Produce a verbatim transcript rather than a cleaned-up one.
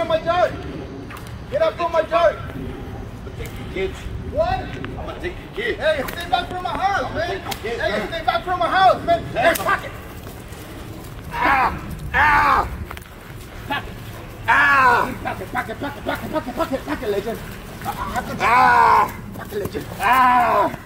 from my dirt. Get up from my dirt. I'm gonna take your kids. What? I'm gonna take your kids. Hey, stay back from my house, man. Hey, Hey, stay back from my house, man. Hey, pocket. Ah! Ah! Pocket. Ah! Pocket, pocket, pocket, pocket, pocket, pocket, pocket, legend. Ah! Pocket, legend. Ah!